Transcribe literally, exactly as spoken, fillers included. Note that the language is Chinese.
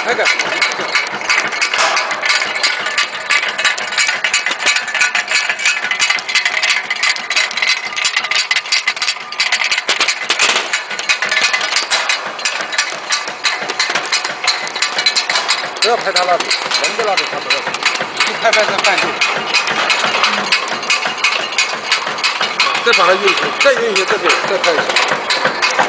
那个。不要拍他那里，人的那里他不要拍，就拍拍这半径。再把它运行，再运行这边，再拍一下。